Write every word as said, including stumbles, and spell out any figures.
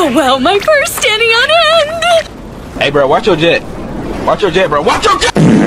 Oh well, my first standing on end! Hey bro, watch your jet. Watch your jet, bro. Watch your jet!